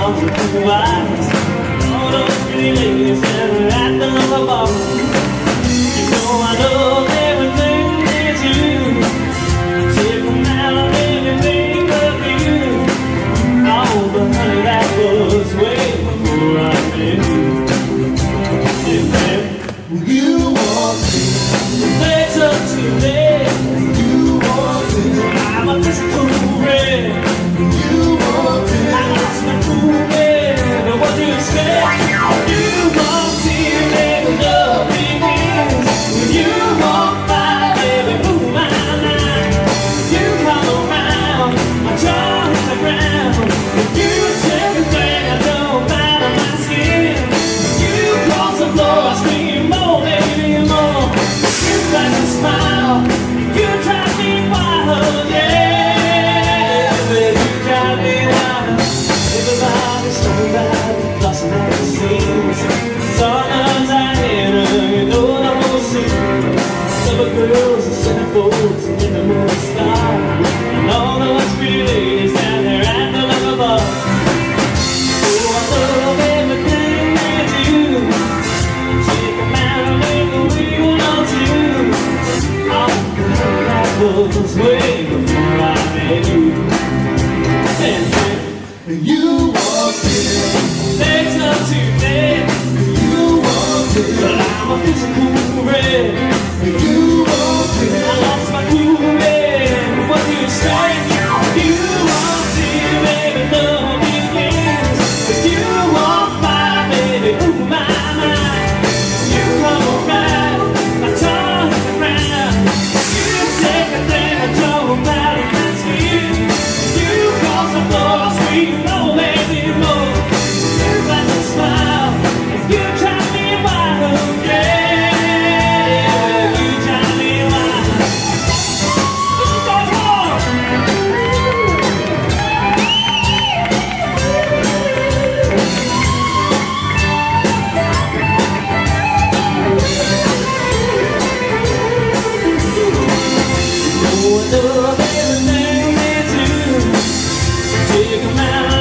arms and blue eyes. All those pretty ladies that are at the local bar. You know I love everything they do. Take them out on everything but you. Oh, but honey, that was way before I met you. Yeah, man, you walked in, legs up to your leg. You walked in, I'm a physical red. You walked in, I lost my cool head. But what do you expect? You walked in, baby, love begins. When you walk by, baby, move my line. You come around, my jaw hits the ground. You said the thing I don't matter my skin. You cross the floor, I scream more, baby, more. You flash a smile, you drive me wild, yeah. Baby, you drive me wild. Everybody's talking about the blossom at the seams. Sometimes I hear her, you know the whole scene. Silver girls and centerfolds and in the moon star. And all those pretty ladies down there at the local bar. Oh, I love everything they do. Take them out and make the wheel on too. Oh, that was way before I met you. And you walked in, legs up to your neck. You walked in, but I'm a physical red. You walked in, I lost my cool head. What do you say? You walked in, baby, love begins. If you walk by, baby, ooh, my mind. You come around, my tongue hits the ground. You say the thing I don't matter, that's you. You cross the floor, I scream, oh, baby, more. You flash a smile, and you drive me wild, yeah. You drive me wild. Oh, I love everything they do. Take them out